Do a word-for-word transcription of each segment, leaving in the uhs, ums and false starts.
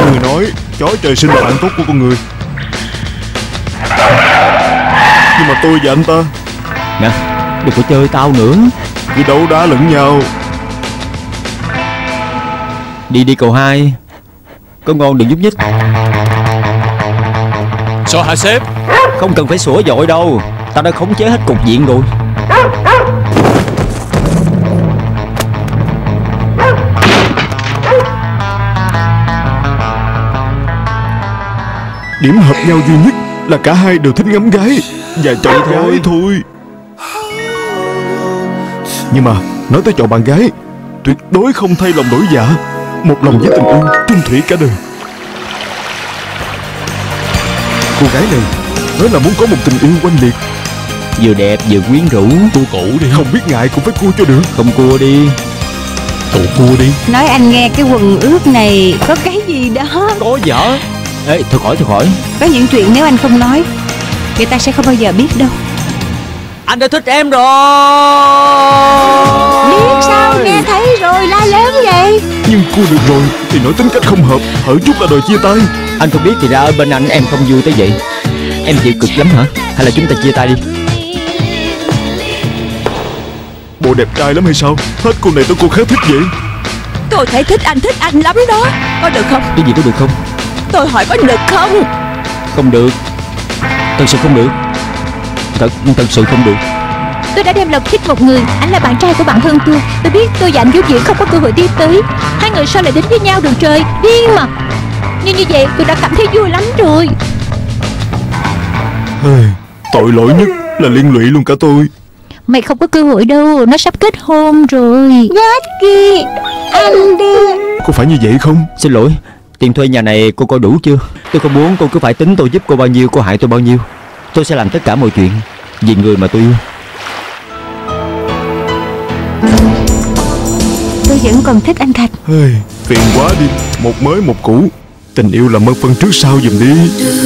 người nói chó trời sinh là bạn tốt của con người, nhưng mà tôi và anh ta nè, đừng có chơi tao nữa. cứ đấu đá lẫn nhau. Đi đi cậu hai. Có ngon đừng nhúc nhích. Sao hả sếp? Không cần phải sủa dội đâu, tao đã khống chế hết cục diện rồi. Điểm hợp nhau duy nhất là cả hai đều thích ngắm gái và chọn gái thôi. Nhưng mà nói tới chọn bạn gái, tuyệt đối không thay lòng đổi dạ. Một lòng với tình yêu trung thủy cả đời. Cô gái này nói là muốn có một tình yêu oanh liệt, Vừa đẹp vừa quyến rũ. Cua cũ đi. không biết ngại cũng phải cua cho được. Không cua đi. Tụ cua đi. Nói anh nghe, cái quần ướt này có cái gì đó. Có vợ. Ê thôi khỏi thôi khỏi. Có những chuyện nếu anh không nói, người ta sẽ không bao giờ biết đâu. Anh đã thích em rồi. Biết sao, nghe thấy rồi la lớn vậy. Nhưng cua được rồi thì nói tính cách không hợp, hở chút là đòi chia tay. Anh không biết thì ra ở bên anh em không vui tới vậy. Em chịu cực lắm hả? Hay là chúng ta chia tay đi? Bộ đẹp trai lắm hay sao? Hết cô này tới cô khác thích vậy. Tôi thấy thích anh, thích anh lắm đó. Có được không? Cái gì có được không? Tôi hỏi có được không? Không được. Thật sự không được. Thật, thật sự không được. Tôi đã đem lòng thích một người, anh là bạn trai của bạn hơn tôi. Tôi biết tôi và anh vốn dĩ không có cơ hội đi tới. Hai người sao lại đến với nhau được trời, điên mà. Nhưng như vậy tôi đã cảm thấy vui lắm rồi. Tội lỗi nhất là liên lụy luôn cả tôi. Mày không có cơ hội đâu, nó sắp kết hôn rồi. Jackie, anh đi. Có phải như vậy không? Xin lỗi, tiền thuê nhà này cô coi đủ chưa? Tôi không muốn cô cứ phải tính tôi giúp cô bao nhiêu, cô hại tôi bao nhiêu. Tôi sẽ làm tất cả mọi chuyện vì người mà tôi yêu. Tôi vẫn còn thích anh Thạch. Hey, phiền quá đi. Một mới một cũ. Tình yêu là mân phân trước sau giùm đi.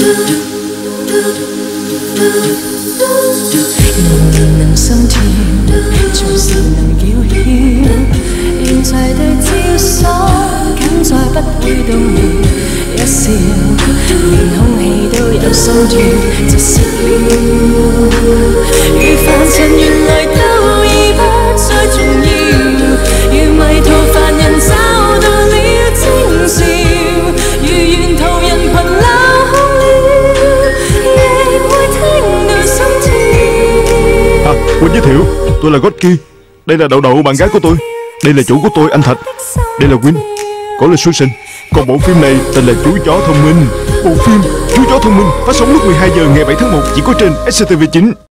能心跳，隨時能叫囂，現在對焦鎖，緊再不會動搖，一笑，連空氣都有心跳，窒息了。如凡塵原來都已不再重要，如迷途凡人找到了徵兆，如沿途人群鬧哭了，亦會聽到心跳。 À, quên giới thiệu, tôi là Gocky. Đây là Đậu Đậu, bạn gái của tôi. Đây là chủ của tôi, anh Thạch. Đây là Win, có lịch xuất sinh. Còn bộ phim này tên là Chú Chó Thông Minh. Bộ phim Chú Chó Thông Minh phát sóng lúc mười hai giờ ngày bảy tháng một chỉ có trên ét xê tê vê chín.